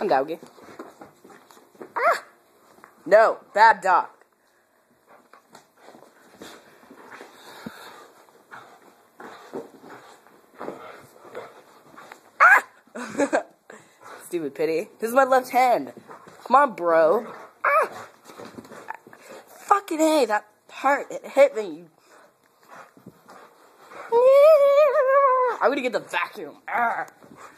I'm doggy. Ah! No, bad dog. Ah! Stupid pity. This is my left hand. Come on, bro. Ah! Fucking hey, that part, it hit me. I'm gonna get the vacuum. Ah.